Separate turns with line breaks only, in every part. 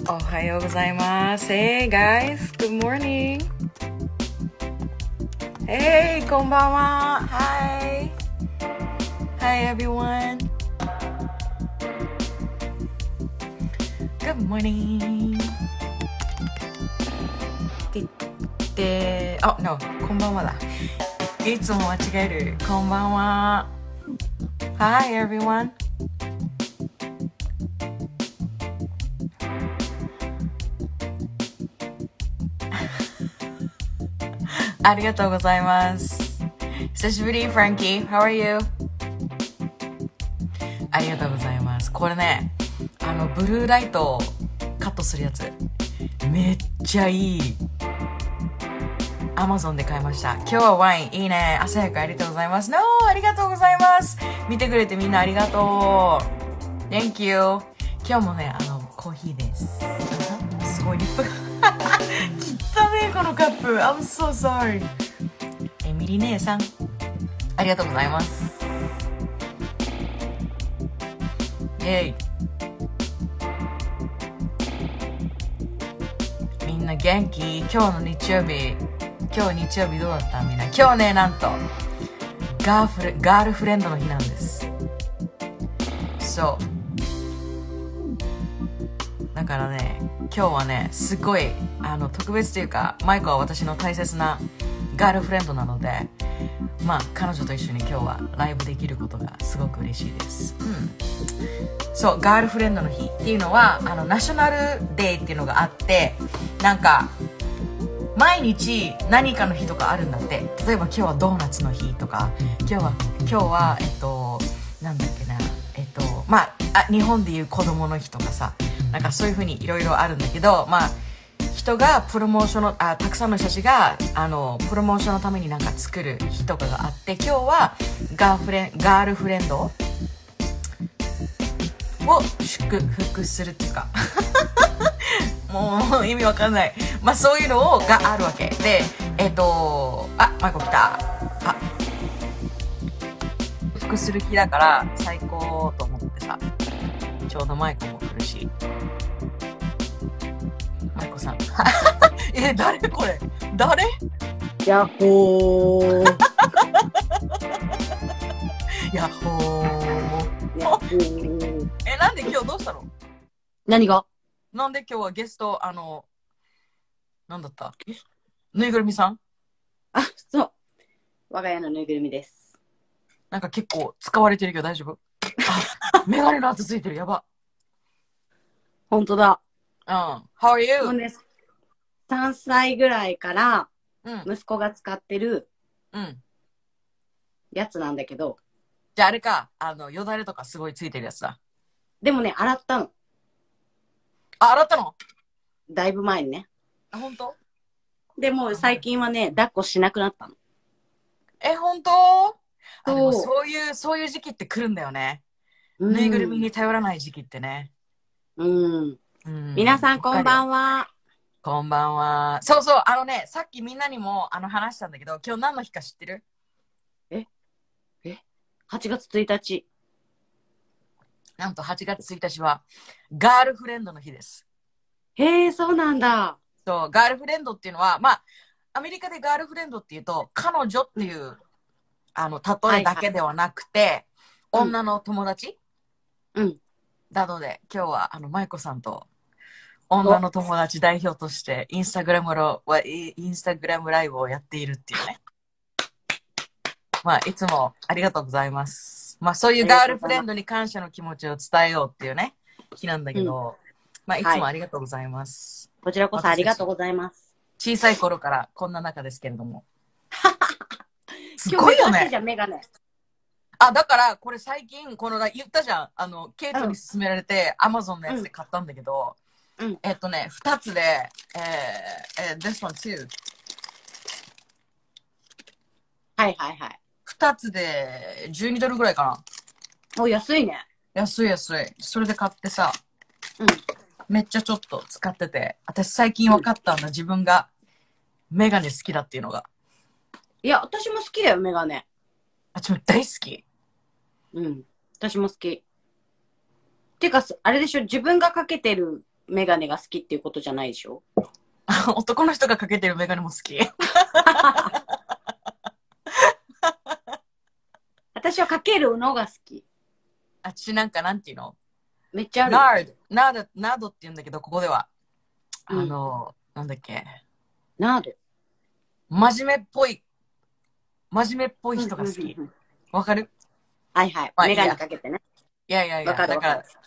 おはようございます。Hey guys, good morning. Hey, こんばんは。Hi. Hi everyone. Good morning. No, こんばんはだ。いつも間違える。こんばんは。Hi everyone. ありがとうございます。久しぶり、フランキー。How are you? ありがとうございます。これね、ブルーライトをカットするやつ。めっちゃいい。Amazon で買いました。今日はワインいいね。朝早くありがとうございます。No! ありがとうございます。見てくれてみんなありがとう。Thank you. 今日もね、コーヒーです。すごいリップが。汚ねえこのカップ。I'm so sorry. エミリ姉さん、ありがとうございます。イェイ。みんな元気？今日の日曜日。今日日曜日どうだったみんな。今日ね、なんとガールフレンドの日なんです。そう。だからね、今日はね、すごい特別というか、マイコは私の大切なガールフレンドなので、まあ彼女と一緒に今日はライブできることがすごく嬉しいです。そう、ガールフレンドの日っていうのはナショナルデーっていうのがあって、なんか毎日何かの日とかあるんだって。例えば今日はドーナツの日とか、今日はなんだっけな、まあ日本でいう子供の日とかさ、なんかそういう風にいろいろあるんだけど、まあ人がプロモーションのたくさんの人たちがプロモーションのためになんか作る日とかがあって、今日はガールフレンドを祝福するっていうかもう意味わかんない。まあそういうのがあるわけで、マイコ来た。祝福する日だから最高と思ってさ、ちょうどマイコも来るし。マイコさん誰これ、誰？
やっほー
やっほー。
やっほー
なんで今日どうしたの？
何が？
なんで今日はゲストなんだった？ぬいぐるみさん？
そう。我が家のぬいぐるみです。
なんか結構使われてるけど大丈夫？メガネの跡ついてる。やば。
ほんとだ。
How are you?
もうね、3歳ぐらいから
うん。
息子が使ってる
うん。
やつなんだけど、
じゃああれか、よだれとかすごいついてるやつだ。
でもね、洗ったの。
洗ったの？
だいぶ前にね。
本当？
でも最近はね、抱っこしなくなったの。
本当？でもそういう時期って来るんだよね。ぬいぐるみに頼らない時期ってね。
皆さんこんばんは。
こんばんは。そうそう、さっきみんなにも話したんだけど、今日何の日か知ってる
？8月1日。
なんと8月1日はガールフレンドの日です。
へえ、そうなんだ。
そう、ガールフレンドっていうのは、まあ、アメリカでガールフレンドっていうと、彼女っていう、例えだけではなくて、女の友達、なので、今日は、舞子さんと、女の友達代表として、インスタグラムライブをやっているっていうね。まあ、いつもありがとうございます。まあ、そういうガールフレンドに感謝の気持ちを伝えようっていうね、日なんだけど、まあ、いつもありがとうございます。
こちらこそありがとうございます。
小さい頃からこんな仲ですけれども。すごいよね。
じゃん、メガネ。
だからこれ最近言ったじゃん、ケイトに勧められて、Amazon のやつで買ったんだけど、2つでthis one too。
はい
2つで12ドルぐらいか
な。お、安いね。
安い。それで買ってさ、めっちゃちょっと使ってて、私最近分かったんだ、自分がメガネ好きだっていうのが。
いや、私も好きだよ、メガネ。
私も大好き。
私も好き。てか、あれでしょ、自分がかけてるメガネが好きっていうことじゃないでしょ？
男の人がかけてるメガネも好き。
私はかけるのが好き。
私なんかなんていうの？
めっちゃある。
ナードって言うんだけど、ここでは。なんだっけ。
ナード。
真面目っぽい人が好き。わかる？
はいはい。
まあ
メガネかけてね。
いや、
わかる
だから、
わかる。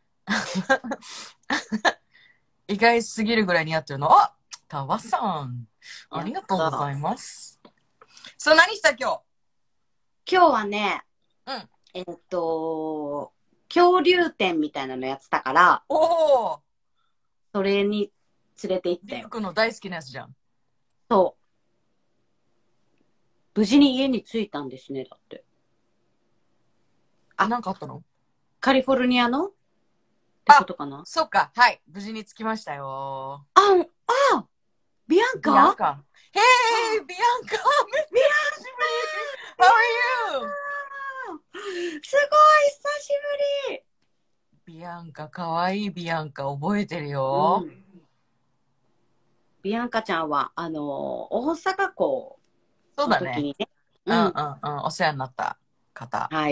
意外すぎるぐらい似合ってるの。あ、タワさん。ありがとうございます。そう、何した今日？
今日はね、
うん。
恐竜展みたいなのやってたから、
おー、
それに連れて行った
リク
よ。
君の大好きなやつじゃん。
そう。無事に家に着いたんですね、だって。
なんかあったの？
カリフォルニアのってことかな？
そっか。はい。無事に着きましたよ。
ビアン
ビアン
カ
カ。Hey, ビアンカ。めっちゃ久しぶり。How are you?
すごい久しぶり。
ビアンカ、かわいいビアンカ、覚えてるよ。
ビアンカちゃんは、大阪港の
そうだね。
時にね。
お世話になった方。
はい。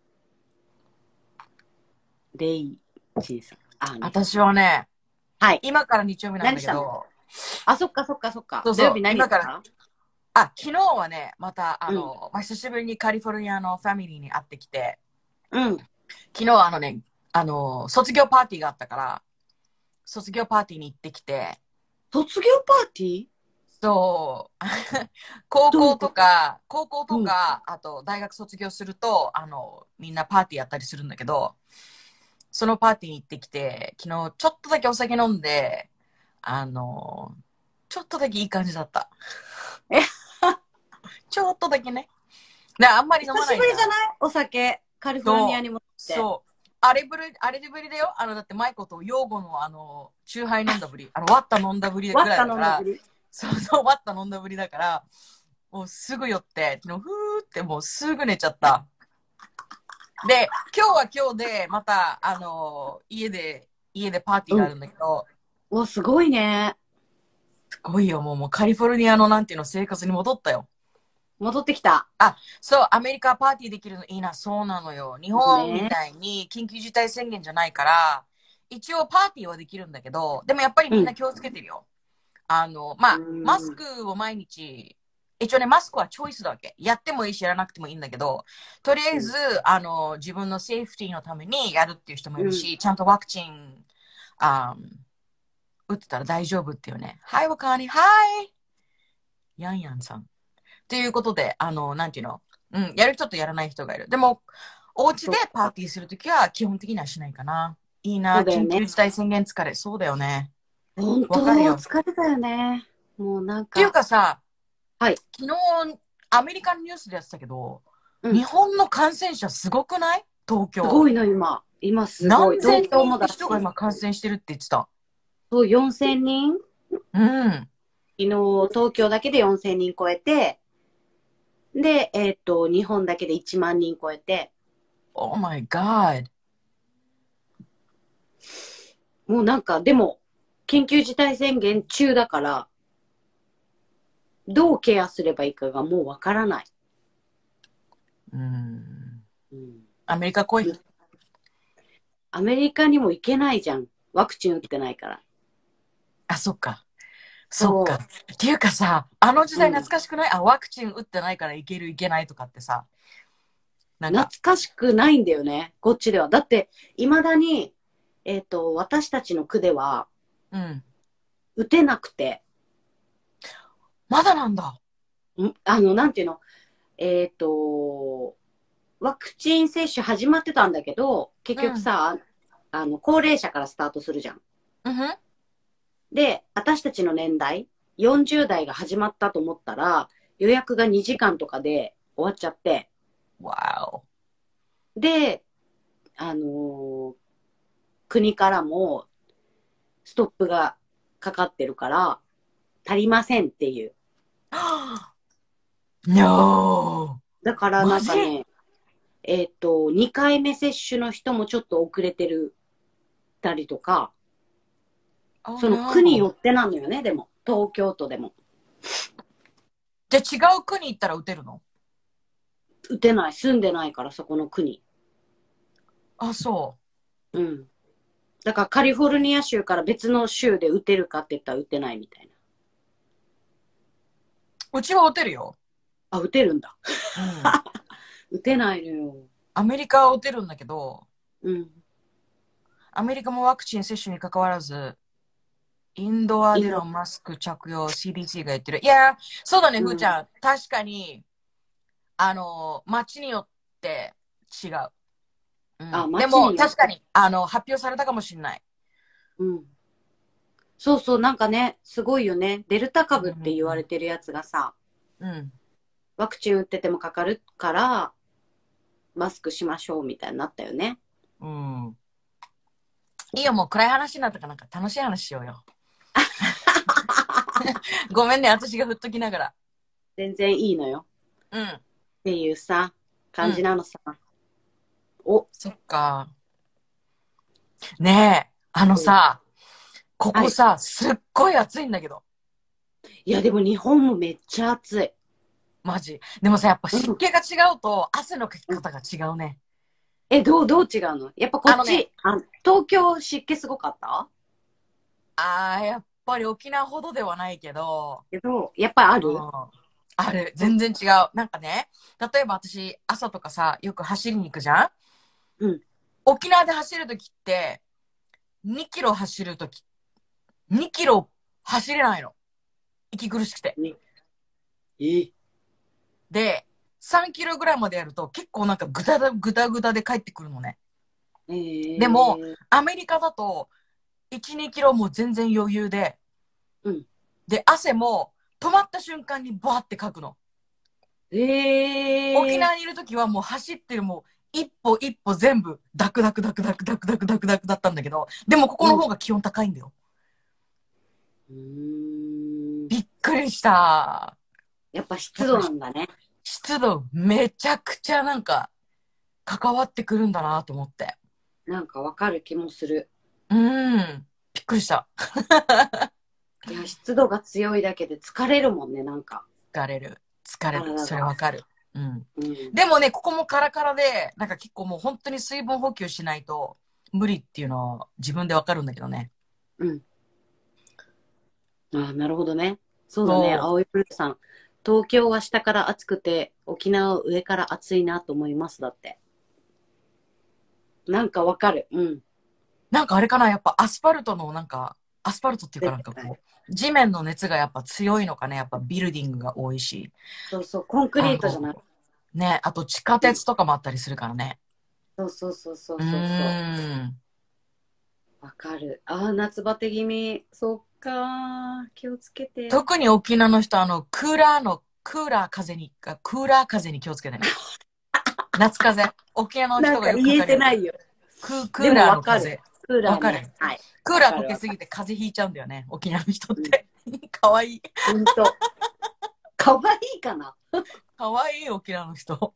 レイジンさん。
私はね、
はい。
今から日曜日なんだけ
何したの？
ど、
そっか。
そうそう、
土曜日何や
今から、
った
昨日はね、また、久しぶりにカリフォルニアのファミリーに会ってきて、
うん。
昨日卒業パーティーがあったから、卒業パーティーに行ってきて、
卒業パーティー？
そう、高校とか、あと大学卒業すると、みんなパーティーやったりするんだけど、そのパーティーに行ってきて、昨日ちょっとだけお酒飲んで、ちょっとだけいい感じだった。
え
ちょっとだけね。あんまり飲まないんだ。
久しぶりじゃない？お酒、カリフォルニアにもって。
そう。あれぶりだよ。だってマイコとヨーゴのチューハイ飲んだぶり、ワッタ飲んだぶりぐらいだから、そう、ワッタ飲んだぶりだから、もうすぐ寄って、昨日ふーってもうすぐ寝ちゃった。で、今日は今日で、また、家でパーティーがあるんだけど、
すごいね。
すごいよ、もうカリフォルニアのなんていうの生活に戻ったよ。
戻ってきた。
そう、アメリカパーティーできるのいいな、そうなのよ。日本みたいに緊急事態宣言じゃないから、一応パーティーはできるんだけど、でもやっぱりみんな気をつけてるよ。マスクを毎日、一応ね、マスクはチョイスだわけ。やってもいいし、やらなくてもいいんだけど、とりあえず、自分のセーフティーのためにやるっていう人もいるし、ちゃんとワクチン、打ってたら大丈夫っていうね。はい、わかに、はい。ヤンヤンさん。ということで、なんていうの、やる人とやらない人がいる。でも、お家でパーティーするときは基本的にはしないかな。いいな、緊急事態宣言疲れ。そうだよね。
本当疲れたよね。もうなんか。
っていうかさ、
はい。
昨日、アメリカンニュースでやってたけど、日本の感染者すごくない？東京。
すごいの、今。今すごい。
何千人の人が今感染してるって言ってた。
そう、4000人？
うん。
昨日、東京だけで4000人超えて、で、日本だけで1万人超えて。
Oh my God。
もうなんか、でも、緊急事態宣言中だから、どうケアすればいいかがもうわからない。アメリカ来い。アメリカにも行けないじゃん。ワクチン打ってないから。
そっか。そっか。っていうかさ、あの時代懐かしくない？ワクチン打ってないから行ける行けないとかってさ。
懐かしくないんだよね。こっちでは。だって、未だに、私たちの区では、打てなくて。
まだなんだ。
なんていうの、ワクチン接種始まってたんだけど、結局さ、高齢者からスタートするじゃん。で、私たちの年代、40代が始まったと思ったら、予約が2時間とかで終わっちゃって。
わ
お。で、国からもストップがかかってるから、足りませんっていう。
No!
だからなんかね、2回目接種の人もちょっと遅れてるたりとか。
Oh
その区によ
no.
ってなのよね、でも。東京都でも。
じゃあ違う国行ったら打てるの？
打てない。住んでないから、そこの区に。
あ、そ
うん。だからカリフォルニア州から別の州で打てるかって言ったら打てないみたいな。
う。うちは打てるよ。
あ、打てるんだ。
うん。
打てないのよ。
アメリカは打てるんだけど、
うん。
アメリカもワクチン接種に関わらず、インドア
インド。
でのマスク着用 CDC が言ってる。いや、そうだね、ふーち
うん。
ゃん。確かに、街によって違う。う
あ、
ん。でも、
街によって。
確かに、発表されたかもしれない。
うん。そうそう、なんかね、すごいよね。デルタ
う
株って言われ
ん。
てるやつがさ、
うん。
ワクチン打っててもかかるから、マスクしましょうみたいになったよね。
うん。いいよ、もう暗い話になったからなんか楽しい話しようよ。ごめんね、私が振っときながら。
全然いいのよ。
うん。
っていうさ、感じ
うん。
なのさ。お、
そっか。ねえ、あのさ、こ
はい。
こさ、すっごい暑いんだけど。
いや、でも日本もめっちゃ暑い。
マジ。でもさ、やっぱ
うん。
湿気が違うと汗のかき
うん。
方が違うね。
え、どう違うの？やっぱこ
あのね、
っち、東京湿気すごかった？
やっぱり沖縄ほどではないけど、
やっぱりあ
うん。
る？
ある。
うん。
全然違う。なんかね、例えば私、朝とかさ、よく走りに行くじゃん。
うん。
沖縄で走るときって、2キロ走るとき、2キロ走れないの。息苦しくて。
ね。え
で、3キロぐらいまでやると結構なんかぐだぐだで帰ってくるのね。でも、
ー、
アメリカだと、1、2キロも全然余裕で、
うん。
で、汗も止まった瞬間にバーってかくの。沖
えー、
縄にいるときはもう走ってるもう一歩一歩全部ダクダクダクダクダクダクダクダクだったんだけど、でもここ
うん。
の方が気温高いんだよ。
うーん。
びっくりした。
やっぱ湿
やっぱり
度なんだね。
湿度めちゃくちゃなんか関わってくるんだなと思って。
なんかわかる気もする。
びっくりした。
いや、湿度が強いだけで疲れるもんね、なんか。
疲れる。疲れる。それ
体が。
わかる。うん。
うん。
でもね、ここもカラカラで、なんか結構もう本当に水分補給しないと無理っていうのを自分でわかるんだけどね。
うん。ああ、なるほどね。そうだね、
そ
青いプルさん。東京は下から暑くて、沖縄は上から暑いなと思います。だって。なんかわかる。うん。
う。なんかあれかな、やっぱアスファルトのなんか、アスファルトっていうか
絶対。
なんかこう、地面の熱がやっぱ強いのかね。やっぱビルディングが多いし。
そうそう、コンク
あ
リートじゃない。
の、ね、あと地下鉄とかもあったりするからね。
そうそうそうそう
う
そうそう。
ーん。
わかる。ああ、夏バテ気味。そっかー。気をつけて。
特に沖縄の人、クーラー風に、クーラー風に気をつけてね。夏風邪。沖縄の人がよくか
なんか言え
かるやつ。
てないよ。で
クーラー
もわかる。
の風邪。
クーラーね。
わかる。
はい。
クーラーかけ
わかるわか
すぎて風邪ひいちゃうんだよね。沖縄の人っ
る。
て。かわいい。
うん。ほんと。かわいいかな。
かわいい沖縄の人。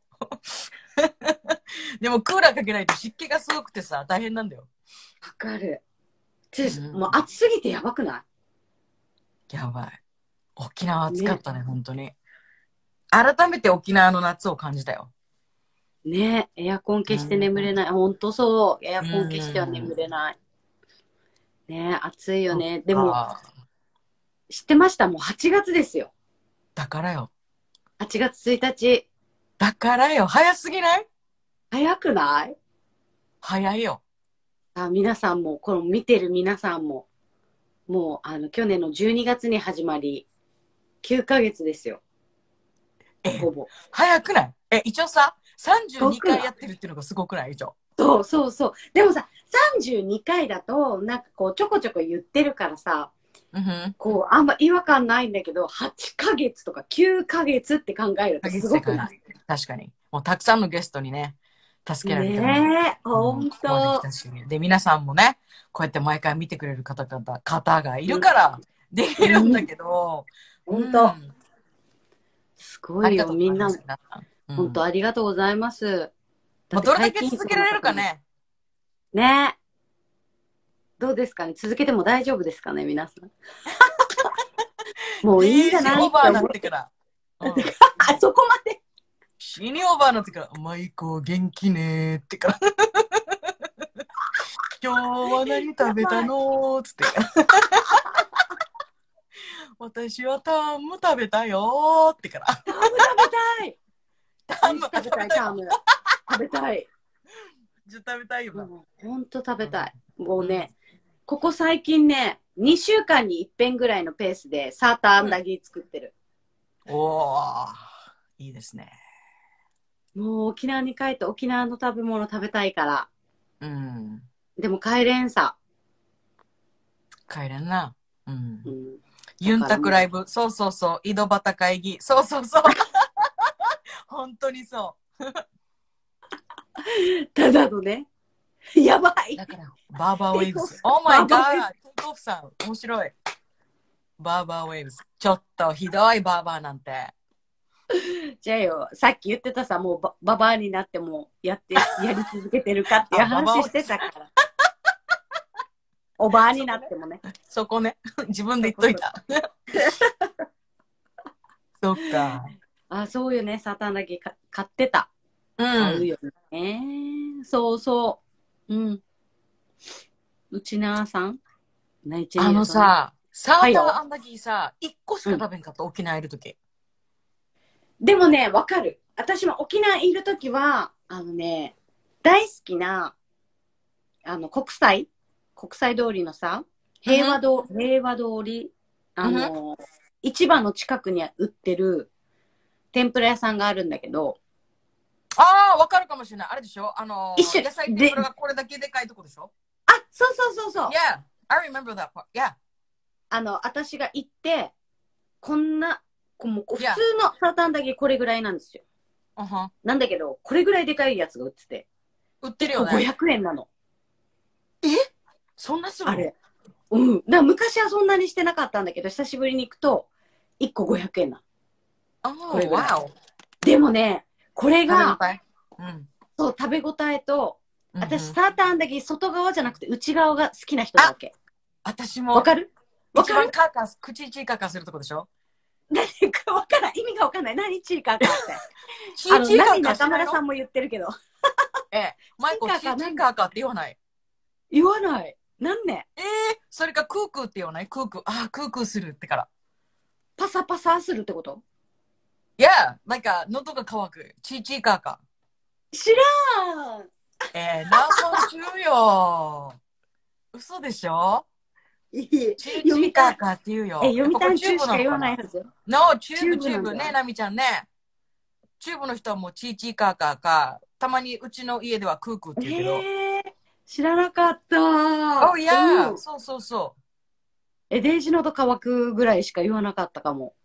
でもクーラーかけないと湿気がすごくてさ、大変なんだよ。
わかる。
う
もう
ん。
暑すぎてやばくな
やばい。沖縄
い？ね。
暑かったね、本当に。改めて沖縄の夏を感じたよ。
ね。エアコン消して
うん。
眠れない。ほんとそう。エア
う
コン消しては眠
ん。
れない。ね。暑いよ
そっ
ね。でも、
か。
知ってました？もう8月ですよ。
だからよ。
8月1日。
だからよ。早すぎない？
早くない？
早いよ。
皆さんも、この見てる皆さんも、もう、去年の12月に始まり、9ヶ月ですよ。
え、
ほぼ。
早くない？一応さ、32
遠くない？
回やってるっていうのがすごくない？一応。
そうそうそう。でもさ、32回だと、なんかこう、ちょこちょこ言ってるからさ、
うんふん。
こう、あんま違和感ないんだけど、8ヶ月とか9ヶ月って考えると
ヶ
す
月でかい。
ごくない？
確かに。もうたくさんのゲストにね、助けられてね。
ねえ、ほん
ここまで来
と。
たし。で、皆さんもね、こうやって毎回見てくれる方がい
うん、
るからできるんだ
うん、
けど、う
ほんと。
ん。
すごいよ、
ありがとうご
みんな。
ざいます、皆さん。う
ほんと
ん。
ありがとうございます。だ
まあ、
って
どれだ
皆勤賞
け続けられ
の方も。
るかね。
ねえ。 どうですかね、続けても大丈夫ですかね、皆さん。もういいんじゃない
オーバーになってから。
あそこまで。
死にオーバーになってから、マイコ元気ねーってから。今日は何食べたのーつって。私はタンム食べたよーってから。
タンム食べたい。
タンム
食べたい、タンム。食べたい。
じゃ食べたいよな。
ほんと食べたい。もうね、ここ最近ね、2週間に1遍ぐらいのペースでサーターアンダギー作ってる。
おー、いいですね。
もう沖縄に帰って沖縄の食べ物食べたいから。
うん。
でも帰れんさ。
帰れんな。うん。
うん、
ユンタクライブ。そうそうそう。井戸端会議。そうそうそう。本当にそう。
ただのね。やばい。
だから、バーバーウェイブス。オーマイガー。テイクオフさん。面白い。バーバーウェイブス。ちょっとひどいバーバーなんて。
じゃあよ、さっき言ってたさ、もうババアになってもやり続けてるかっていう話してたから。おばあになってもね。
そこね。自分で言っといた。そっか。
あ、そうよね。サーターアンダギー買ってた。買うよね。そうそう。うん。うちなーさん
さ、サーターアンダギーさ、1個しか食べんかった、沖縄いるとき。
でもね、わかる。私も沖縄いるときは、大好きな、国際通りのさ、平和通り、市場の近くに売ってる天ぷら屋さんがあるんだけど。
ああ、わかるかもしれない。あれでしょ野菜天ぷらがこれだけでかいとこでしょ
あ、そうそうそうそう。
Yeah, I remember that part. Yeah.
私が行って、こんな、もう普通のサーターアンダギーこれぐらいなんですよ。なんだけど、これぐらいでかいやつが売ってて。
売ってるよね。
500円なの。
えそんなするの？
あれ。うん。だから昔はそんなにしてなかったんだけど、久しぶりに行くと、1個500円なの。これぐらい。でもね、これが、そう、食べ応えと、私、サーターアンダギー外側じゃなくて内側が好きな人だわけ。
私も。
わかる？
一番口チーカーカーするとこでしょ？
何かわからん。意味がわかんない。何チーカーカーって。
チーカーカー
中村さんも言ってるけど。
マイコ、チーカーカーって言わない？
言わない。なんね。
それかクークーって言わない？クークー。あ、クークーするってから。
パサパサするってこと？
いや、なんか喉が渇く。チーカーカ
ー。知らん。
何本中よ。嘘でしょ？チーカーカーって言うよ。
読谷中しか言わないはず。
No、チューブね、ナミちゃんね。チューブの人はもうチーカーカーか、たまにうちの家ではクークーって言うけど。
知らなかった。
Oh yeah、そうそうそう。
デイジ喉乾くぐらいしか言わなかったかも。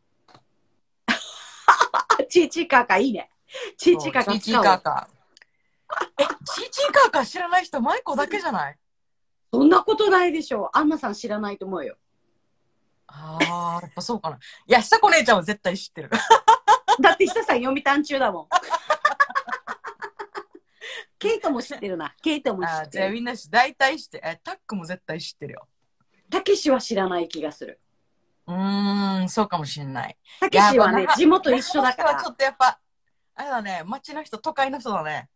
チーカーカーいいね。チーカーカー。
チーカーカー。チーカーカー知らない人、マイコだけじゃない？
そんなことないでしょう。アンナさん知らないと思うよ。
やっぱそうかな。いや、久子姉ちゃんは絶対知ってる。
だって久さん読谷中だもん。ケイトも知ってるな。ケイトも知ってる。
じゃあみんな大体知って、タックも絶対知ってるよ。
たけしは知らない気がする。
そうかもしんない。
たけしはね、地元一緒だから。
ちょっとやっぱ、あれだね、町の人、都会の人だね。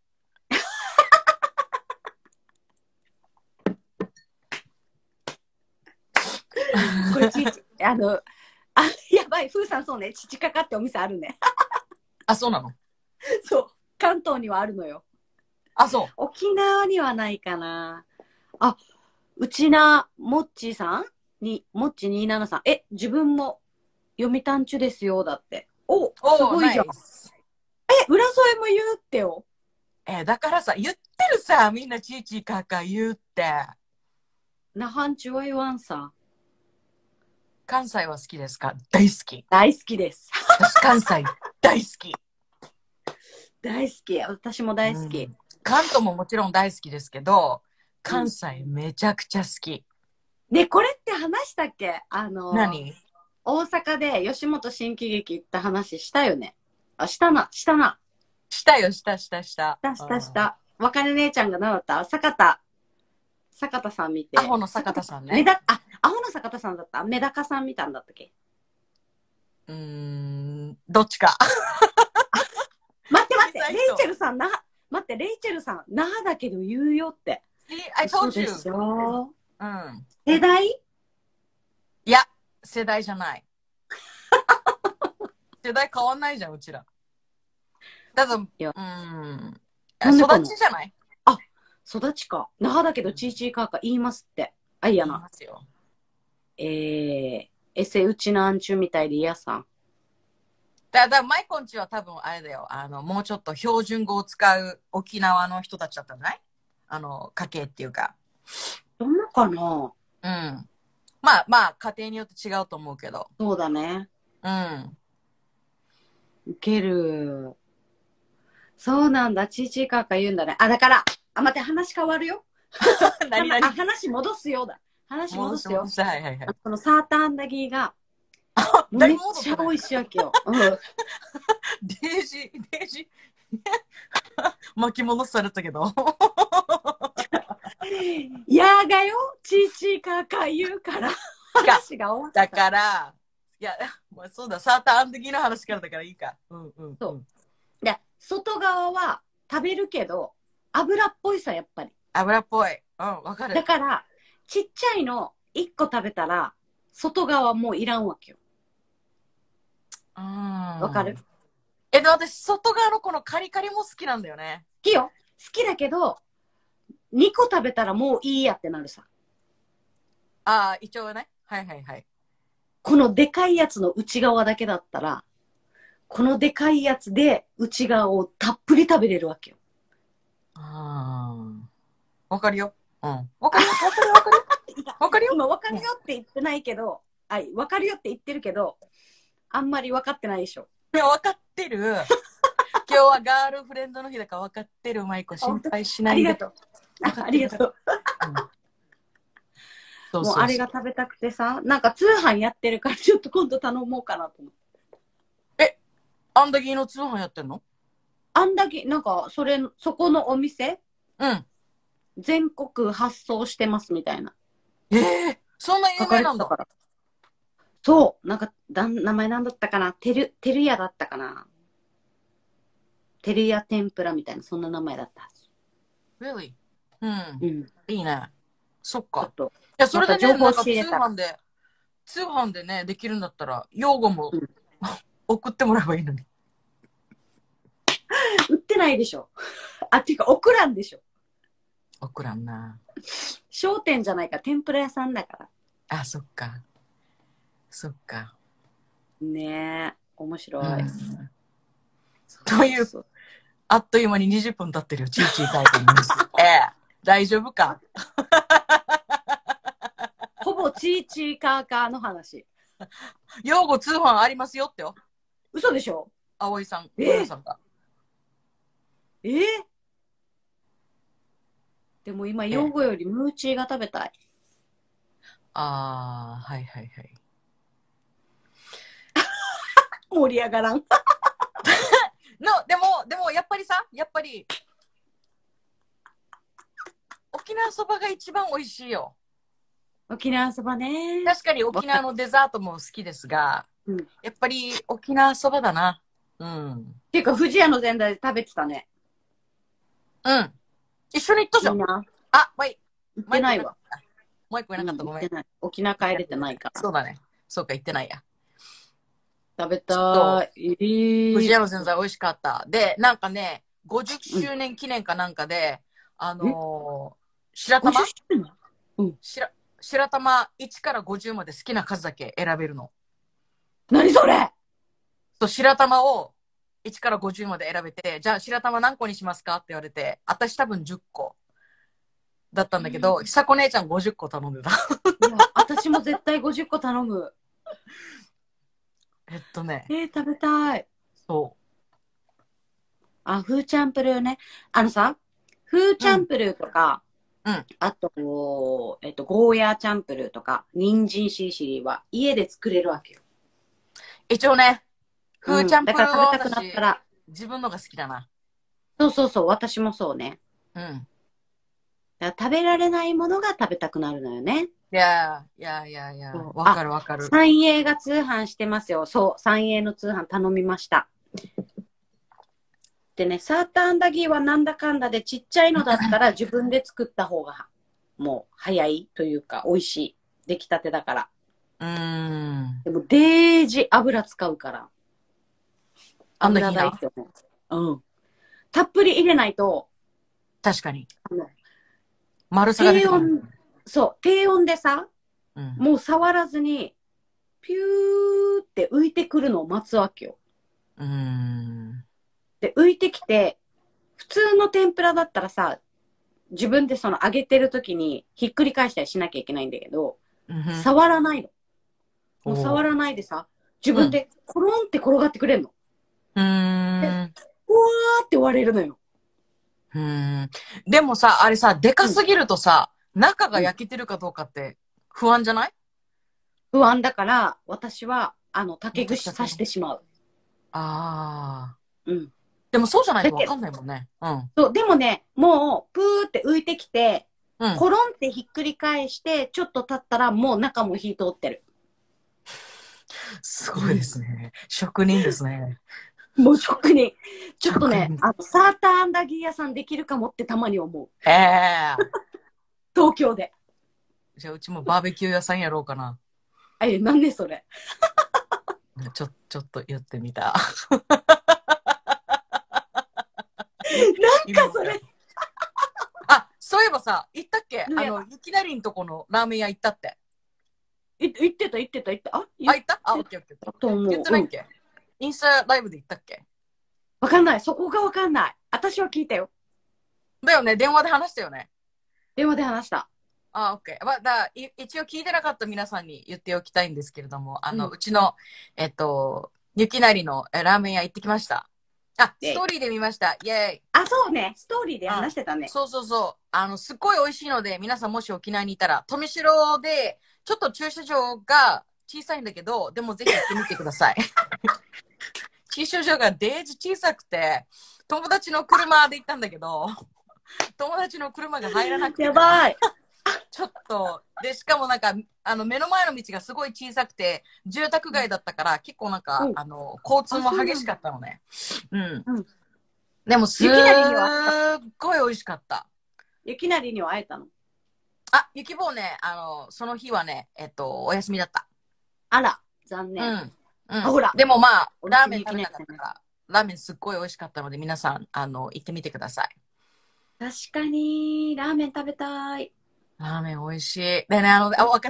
これやばい、ふうさんそうね、父かかってお店あるね。
あ、そうなの？
そう、関東にはあるのよ。
あ、そう。
沖縄にはないかな。あ、うちな、もっちさんに、もっち27さん。自分も読谷中ですよ、だって。すごいじゃん。浦添も言うってよ。
だからさ、言ってるさ、みんなチーチーカーカー言うって。
那覇中は言わんさ。
関西は好きですか？大好き。
大好きです。
私、関西大好き。
大好き。私も大好き。
関東ももちろん大好きですけど、関西めちゃくちゃ好き。
で、これって話したっけ？
何？
大阪で吉本新喜劇行った話したよね。したな。
したよ、した。
した。若音姉ちゃんが何だった？坂田坂田さん見て。
アホの坂田さんね。
アホの坂田さんだった？メダカさん見たんだったっけ？
どっちか。
待って、レイチェルさん、那覇だけど言うよって。
I told you.
そうですよ。
うん。
世代？
いや、世代じゃない。世代変わんないじゃん、うちら。だから、育ちじゃない？
あ、育ちか。那覇だけどチーチーカーカ言いますって。あ、いやな。
言いますよ。
エセうちなんちゅうみたいで嫌さん。
だからマイコンチは多分あれだよ。もうちょっと標準語を使う沖縄の人たちだったんじゃない？家系っていうか。
どんなかな？
うん。まあ、家庭によって違うと思うけど。
そうだね。
うん。
ウケる。そうなんだ。チーチーカーカ言うんだね。あ、だから、待って、話変わるよ。話戻すよだ。話戻すよ。
はいはいはい。
そのサーターアンダギーが、めっちゃ美味しいわけよ。
デージ巻き戻されたけど。
やがよ、チーチーカーカー言うから、話が終わった。
だから、いや、そうだ、サーターアンダギーの話からだからいいか。
そう。で、外側は食べるけど、油っぽいさ、やっぱり。
油っぽい。わかる。
だから、ちっちゃいの1個食べたら、外側もういらんわけよ。わかる？
でも私、外側のこのカリカリも好きなんだよね。
好きよ。好きだけど、2個食べたらもういいやってなるさ。
一応ね。はいはいはい。
このでかいやつの内側だけだったら、このでかいやつで内側をたっぷり食べれるわけよ。
わかるよ。わかるよ。
わかるよ。今わかるよって言ってないけど、わかるよって言ってるけど、あんまり分かってないでしょ。
いや、分かってる。今日はガールフレンドの日だから分かってる、マイコ。心配しないで。
ありがとう。ありがとう。もうあれが食べたくてさ、なんか通販やってるからちょっと今度頼もうかなと思って。
アンダギーの通販やってんの？
アンダギー、なんかそこのお店、全国発送してますみたいな。
そんな有名なんだ。
そう、なんか名前なんだったかな、てるやだったかな。てるや天ぷらみたいな、そんな名前だったはず。
Really？いいね。そっか。
い
や、それでね、なんか通販でね、できるんだったら、用語も、送ってもらえばいいのに。
売ってないでしょ。っていうか、送らんでしょ。
送らんな。
商店じゃないか、天ぷら屋さんだから。
そっか。そっか。
ねえ、面白い。
という、あっという間に20分経ってるよ、チーチータイプのニュース。大丈夫か？
ほぼチーチーカーカーの話。
用語通販ありますよってよ。
嘘でしょ？
葵さん、さんが。
でも今、用語よりムーチーが食べたい。
はいはいはい。
盛り上がらん。
でもやっぱり沖縄そばが一番美味しいよ。
沖縄そばね。
確かに沖縄のデザートも好きですが、やっぱり沖縄そばだな。
っていうか、富士屋の前台で食べてたね。
一緒に行ったじゃん。
行ってないわ。
もう一個いなかった、ごめん。
沖縄帰れてないから。
そうだね。そうか、行ってないや。
食べたい。
富士屋のぜんざい美味しかった。で、なんかね、50周年記念かなんかで、白玉白玉1から50まで好きな数だけ選べるの。
何それ？
そう、白玉を1から50まで選べて、じゃあ白玉何個にしますかって言われて、私多分10個だったんだけど、久子姉ちゃん50個頼んでた。
私も絶対50個頼む。
食
べたい。
そう。
フーチャンプルーね。フーチャンプルーとか、あと、ゴーヤーチャンプルーとか、人参シーシリは家で作れるわけよ。
一応ね、フーチャンプルーは
だから食べたくなったら
自分のが好きだな。
そう、私もそうね。 だから食べられないものが食べたくなるのよね。
いやいやいやいや、わかるわかる。
三栄が通販してますよ。そう、三栄の通販頼みました。でね、サーターアンダギーはなんだかんだでちっちゃいのだったら自分で作った方がもう早いというか美味しい。出来たてだから。でもデージ油使うから。油代ってね。うん。たっぷり入れないと。
確かに。丸さが出てくる。
そう、低温でさ、もう触らずに、ピューって浮いてくるのを待つわけよ。で、浮いてきて、普通の天ぷらだったらさ、自分でその揚げてる時にひっくり返したりしなきゃいけないんだけど、触らないの。もう触らないでさ、自分でコロンって転がってくれんの。で、うわーって割れるのよ。
でもさ、あれさ、でかすぎるとさ、中が焼けてるかどうかって不安じゃない？
不安だから、私は、竹串刺してしまう。
でもそうじゃないとわかんないもんね。
そう、でもね、もう、プーって浮いてきて、コロンってひっくり返して、ちょっと経ったら、もう中も火通ってる。
すごいですね。職人ですね。
もう職人。ちょっとね、サーターアンダギー屋さんできるかもってたまに思う。東京で。
じゃあうちもバーベキュー屋さんやろうかな。
なんでそれ。
ちょっと言ってみた。
なんかそれ。
そういえばさ、行ったっけ？いきなりんとこのラーメン屋行ったって。
行ってた。
行った？オッケー。言ってないっけ？インスタライブで行ったっけ？
わかんない。そこがわかんない。私は聞いたよ。
だよね。電話で話したよね。
電話で話した。
オッケー。一応聞いてなかった皆さんに言っておきたいんですけれども、うちの、ゆきなりのラーメン屋行ってきました。ストーリーで見ました。イェーイ。
そうね。ストーリーで話してたね。
そう。すっごい美味しいので、皆さんもし沖縄にいたら、富城で、ちょっと駐車場が小さいんだけど、でもぜひ行ってみてください。駐車場がデージ小さくて、友達の車で行ったんだけど、友達の車が入らなくて。
やばい。
ちょっと、で、しかもなんか、目の前の道がすごい小さくて、住宅街だったから、結構なんか、交通も激しかったのね。でも、すっごい美味しかった。
ゆきなりには会えたの？
ゆきぼうね、その日はね、お休みだった。
あら、残念。
ほら。でもまあ、ラーメン食べなかったから、ラーメンすっごい美味しかったので、皆さん、行ってみてください。
確かに、ラーメン食べたい。
ラーメン美味しい。でね、わかった。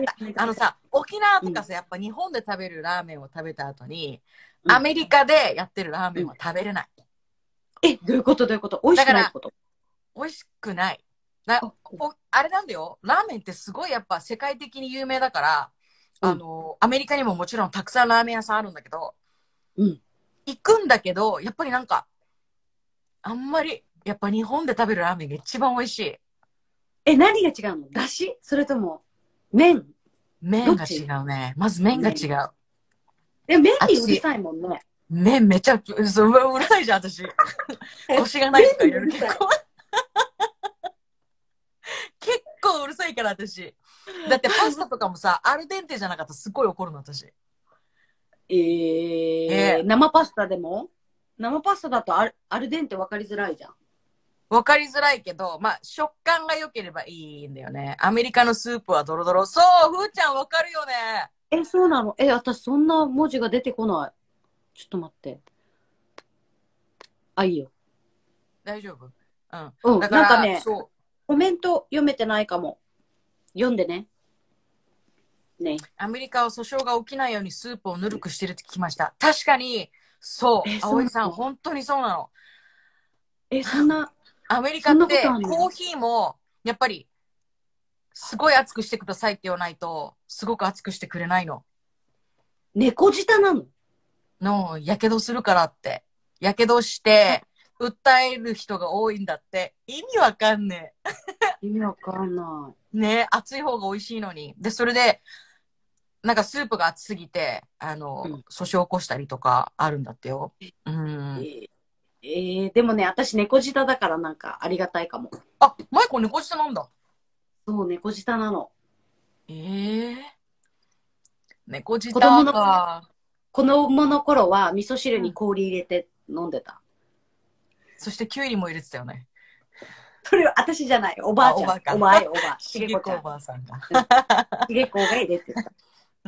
さ、沖縄とかさ、やっぱ日本で食べるラーメンを食べた後に、アメリカでやってるラーメンは食べれない。
どういうこと？美味しくないってこと？
美味しくない。あれなんだよ。ラーメンってすごいやっぱ世界的に有名だから、アメリカにももちろんたくさんラーメン屋さんあるんだけど、行くんだけど、やっぱりなんか、あんまり、やっぱ日本で食べるラーメンが一番美味しい。
何が違うの？だし？それとも、麺
が違うね。まず麺が違う。
麺にうるさいもんね。
麺めちゃうるさいじゃん、私。腰がないとかいろいろ結構うるさいから、私。だってパスタとかもさ、アルデンテじゃなかったらすっごい怒るの、私。
生パスタでも？生パスタだとアルデンテ分かりづらいじゃん。
分かりづらいけど、まあ、食感が良ければいいんだよね。アメリカのスープはドロドロ。そう、ふーちゃん分かるよね。
そうなの？私そんな文字が出てこない。ちょっと待って。いいよ。
大丈夫？
だから、なんかね、コメント読めてないかも。読んでね。
アメリカは訴訟が起きないようにスープをぬるくしてるって聞きました。確かに、そう、葵さん、本当にそうなの。
そんな。
アメリカってコーヒーもやっぱりすごい熱くしてくださいって言わないとすごく熱くしてくれないの。
猫舌なの？
やけどするからって。やけどして訴える人が多いんだって。意味わかんね
え。意味わかんない。
ね、熱い方が美味しいのに。で、それでなんかスープが熱すぎて訴訟を起こしたりとかあるんだってよ。
でもね、私猫舌だからなんかありがたいかも。
マイコ猫舌なんだ。
そう、猫舌なの。
ええ、猫舌
子供の、
か。
子供の頃は味噌汁に
うん。
氷入れて飲んでた。
そしてキュウリも入れてたよね。
それは私じゃない。おばあ
あ、
ちゃん。
おばか。
おばあよ、おばあ。し
しげこお
げこちゃん。
ばあさんが。
うん。しげこが入れてた。
うん。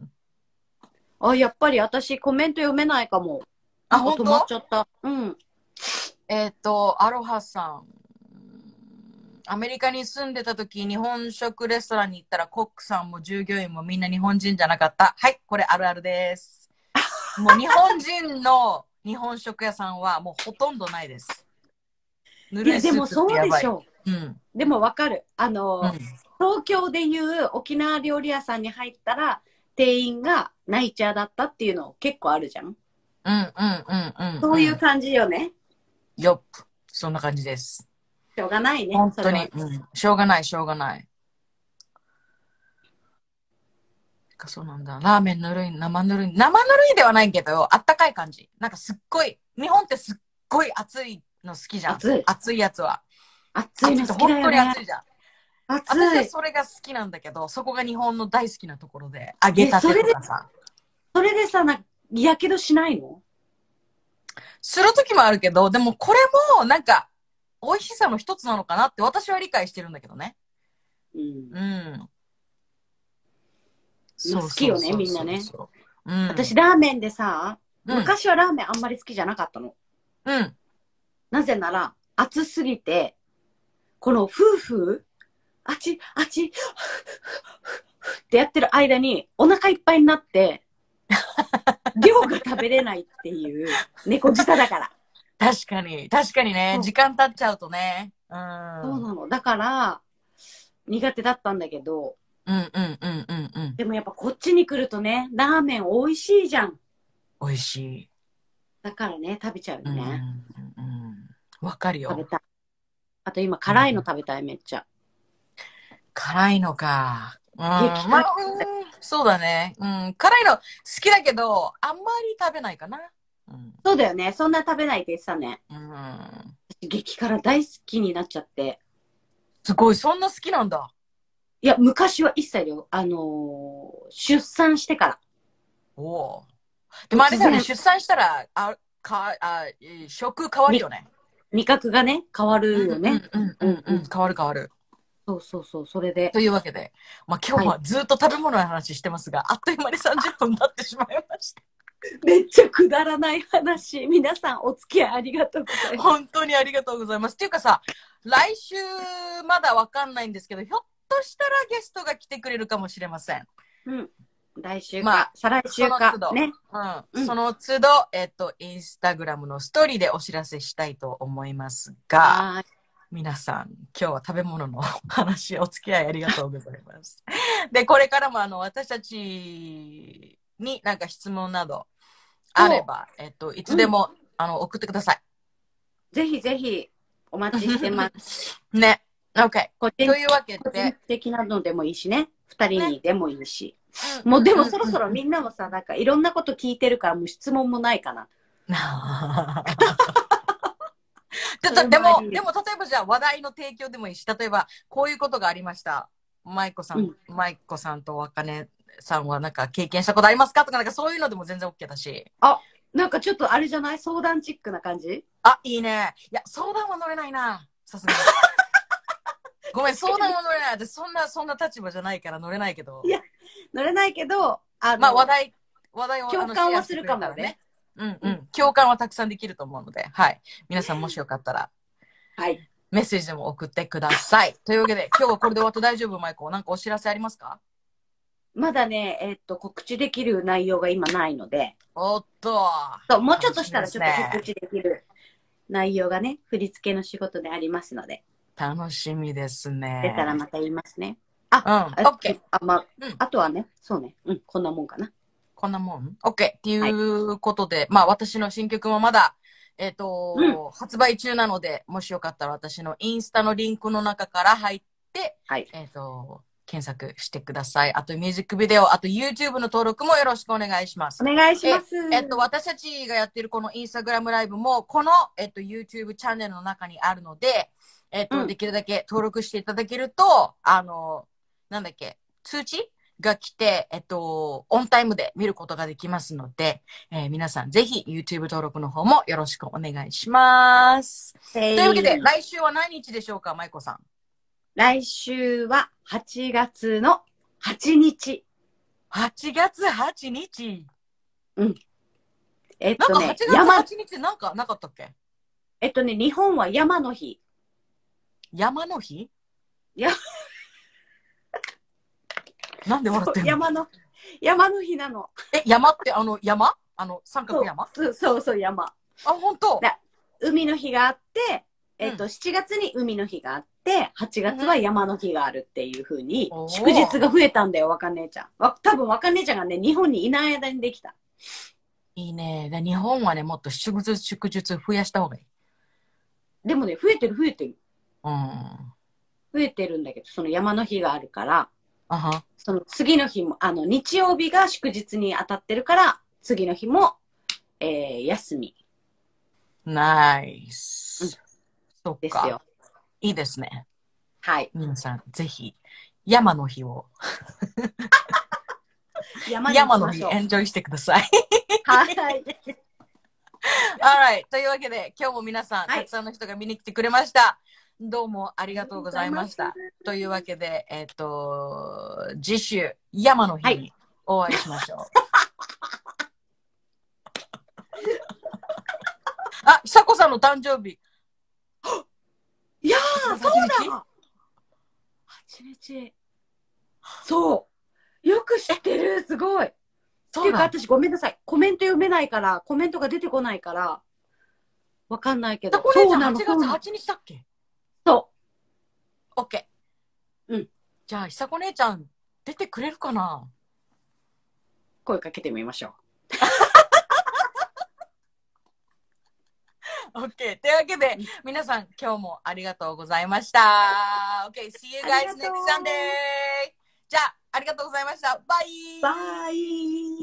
あ、やっぱり私コメント読めないかも。
あ、
なんか止まっ
本当？
ちゃった。うん。
アロハさん。アメリカに住んでた時、日本食レストランに行ったら、コックさんも従業員もみんな日本人じゃなかった。はい、これあるあるです。もう日本人の日本食屋さんはもうほとんどないです。ぬ
いや、で
るいスープって
もそう
やばい。
でしょ
うん。
う。でもわかる。
うん。
東京でいう沖縄料理屋さんに入ったら、店員がナイチャーだったっていうの結構あるじゃん。
うんうんうんうん
そう
うん。
いう感じよね。
よっ。そんな感じです。
しょうがないね、
本当に。
それは。
うん。しょうがない、しょうがない。そうなんだ。ラーメンぬるい、生ぬるい。生ぬるいではないけど、あったかい感じ。なんかすっごい、日本ってすっごい暑いの好きじゃん。
熱い。
暑いやつは。
熱いの好きだ
暑いと本当に
よね。
暑いじゃん。
熱
私は
い。
それが好きなんだけど、そこが日本の大好きなところで、揚げ
え、
たて
それで、
とかさ。
それでさ、やけどしないの？
するときもあるけど、でもこれもなんか、美味しさの一つなのかなって私は理解してるんだけどね。
うん。
うん。
まあ、
そう
好きよね、
そうそう
みんなね。
そうそう。うん。
私、ラーメンでさ、
うん。
昔はラーメンあんまり好きじゃなかったの。
うん。
なぜなら、熱すぎて、この夫婦、あち、あち、ってやってる間にお腹いっぱいになって、量が食べれないっていう猫舌だから。
確かに、確かにね、
そう、
時間経っちゃうとね。うん。
そうなの。だから、苦手だったんだけど、
うんうんうんうんうん。
でもやっぱこっちに来るとね、ラーメン美味しいじゃん。
美味しい。
だからね、食べちゃう
うんうん
よね。
うん。わかるよ。
食べたい。あと今、
うん、
辛いの食べたい、めっちゃ。
辛いのか。うん。まあ、
激辛。
そうだね。うん。辛いの好きだけど、あんまり食べないかな。うん。
そうだよね。そんな食べないって言ってたね。
うん。
私激辛大好きになっちゃって。
すごい、そんな好きなんだ。
いや、昔は一切だよ。出産してから。
おお。でもあれだよね、
突然、
出産したら、食変わる
み、
よね。
味覚がね、変わ
うん
るよね。
うんうんう
うんうん。
んうん。変わる変わる。
そうそうそう、それで。
というわけで、まあ、今
はい。
日はずっと食べ物の話してますが、あっという間に30分経ってしまいました。
めっちゃくだらない話。皆さんお付き合いありがとうございます。
本当にありがとうございます。っていうかさ、来週まだわかんないんですけど、ひょっとしたらゲストが来てくれるかもしれません。
うん。来週
まあ、
か、再来
そ
週
の都度、
か、ね。
うん、
うん。
その都度、インスタグラムのストーリーでお知らせしたいと思いますが、
はーい。
皆さん、今日は食べ物の話、お付き合いありがとうございます。で、これからも私たちになんか質問などあれ
そ
ば、いつ
う。うん。
でも、送ってください。
ぜひぜひお待ちしてます。
ね。OK。
個人、
というわけ
個人
で、
的なのでもいいしね。二人
ね。
にでもいいし。
うんうんうん
もうでもそろそろみんなもさ、なんかいろんなこと聞いてるからもう質問もないかな。それ
でも、
もありね。
でも、例えばじゃあ話題の提供でもいいし、例えば、こういうことがありました。
うん。
マイコさんと若音さんはなんか経験したことありますかとか、なんかそういうのでも全然 OK だし。
あ、なんかちょっとあれじゃない？相談チックな感じ？
あ、いいね。いや、相談は乗れないな。さすがに。ごめん、相談は乗れない。私、そんな立場じゃないから乗れないけど。
いや、乗れないけど、
まあ、話題を
共
シェアして
感はする
くれたらね。
かもね。
うんう
うん。
ん。共感はたくさんできると思うので、はい。皆さんもしよかったら、
はい。
メッセージでも送ってください。というわけで、今日はこれで終わって大丈夫、マイコ。なんかお知らせありますか？
まだね、告知できる内容が今ないので、
おっと。
そう、もうちょっと
楽しみで
したらちょっと
すね。
告知できる内容がね、振り付けの仕事でありますので、
楽しみです
出たら
ね。
また言いますね。あ、
うん。オッケ
まあ、
ー。うん。
あとはね、そうね、うん、こんなもんかな。
こんなもん ?OK。ってい
はい。
うことで、まあ私の新曲もまだ、
うん。
発売中なので、もしよかったら私のインスタのリンクの中から入って、
はい。
検索してください。あとミュージックビデオ、あと YouTube の登録もよろしくお願いします。
お願いします。
私たちがやってるこのインスタグラムライブも、この、YouTube チャンネルの中にあるので、 できるだけ登録していただけると、なんだっけ、通知が来て、オンタイムで見ることができますので、皆さんぜひ YouTube 登録の方もよろしくお願いします。というわけで、来週は何日でしょうか、舞子さん。
来週は8月の8日。
8月8日。
うん。
なんか8月8日なんかなかったっけ？
日本は山の日。
山の日？なんで笑ってんの？
山の日なの。
山って山？三角山？
そう、山。あ、
本当？
海の日があって、7月に海の日があって、8月は山の日があるっていう風に、祝日が増えたんだよ、若姉ちゃん。多分若姉ちゃんがね、日本にいない間にできた。
いいね。日本はね、もっと祝日増やした方がいい。
でもね、増えてる。
うん。
増えてるんだけど、その山の日があるから、
そ
の次の日も、日曜日が祝日に当たってるから、次の日も、休み。
ナイス。そっか。
ですよ。
いいですね。
はい。
皆さん、ぜひ、山の日を。山の日、エンジョイしてください。
はい。
Alright。というわけで、今日も皆さん、たくさんの人が見に来てくれました。どうもありがとうございました。というわけで、次週、山の日にお会いしましょう。あ、久子さんの誕生日。
いやー、そうだ !8 日。そう。よく知ってる。すごい。っていうか、私ごめんなさい。コメント読めないから、コメントが出てこないから、わかんないけど。
そうなの。8月8日だっけ？
そう。
OK。
うん。
じゃあ、久子姉ちゃん、出てくれるかな？
声かけてみましょう。
OK。というわけで、皆さん、今日もありがとうございました。OK。See you guys next Sunday! じゃあ、ありがとうございました。バイ！
バイ！